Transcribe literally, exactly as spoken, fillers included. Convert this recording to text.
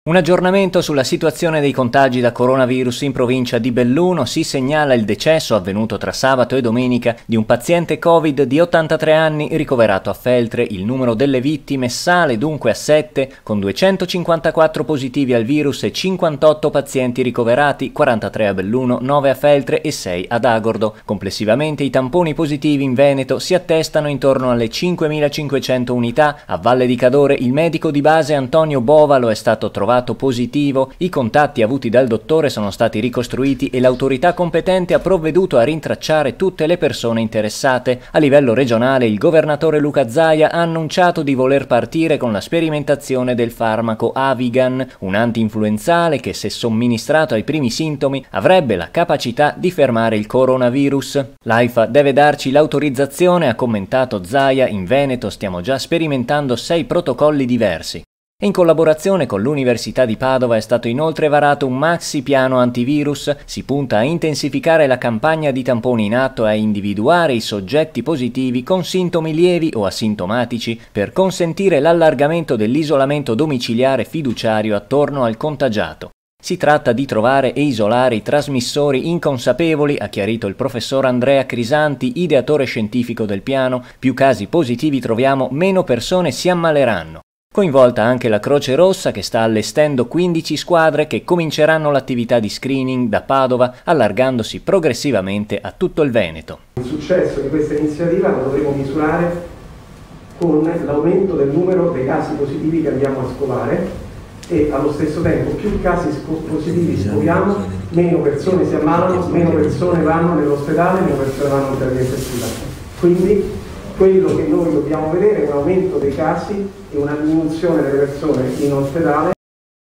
Un aggiornamento sulla situazione dei contagi da coronavirus in provincia di Belluno. Si segnala il decesso avvenuto tra sabato e domenica di un paziente Covid di ottantatré anni ricoverato a Feltre. Il numero delle vittime sale dunque a sette, con duecentocinquantaquattro positivi al virus e cinquantotto pazienti ricoverati, quarantatré a Belluno, nove a Feltre e sei ad Agordo. Complessivamente i tamponi positivi in Veneto si attestano intorno alle cinquemilacinquecento unità. A Valle di Cadore il medico di base Antonio Bovalo è stato trovato positivo, i contatti avuti dal dottore sono stati ricostruiti e l'autorità competente ha provveduto a rintracciare tutte le persone interessate. A livello regionale il governatore Luca Zaia ha annunciato di voler partire con la sperimentazione del farmaco Avigan, un anti-influenzale che, se somministrato ai primi sintomi, avrebbe la capacità di fermare il coronavirus. L'AIFA deve darci l'autorizzazione, ha commentato Zaia. In Veneto stiamo già sperimentando sei protocolli diversi. In collaborazione con l'Università di Padova è stato inoltre varato un maxi piano antivirus. Si punta a intensificare la campagna di tamponi in atto e a individuare i soggetti positivi con sintomi lievi o asintomatici per consentire l'allargamento dell'isolamento domiciliare fiduciario attorno al contagiato. Si tratta di trovare e isolare i trasmissori inconsapevoli, ha chiarito il professor Andrea Crisanti, ideatore scientifico del piano. Più casi positivi troviamo, meno persone si ammaleranno. Coinvolta anche la Croce Rossa, che sta allestendo quindici squadre che cominceranno l'attività di screening da Padova, allargandosi progressivamente a tutto il Veneto. Il successo di questa iniziativa lo dovremo misurare con l'aumento del numero dei casi positivi che andiamo a scovare e allo stesso tempo più casi positivi scoviamo, meno persone si ammalano, meno persone vanno nell'ospedale, meno persone vanno in terapia intensiva. Quindi quello che noi dobbiamo vedere è un aumento dei casi e una diminuzione delle persone in ospedale.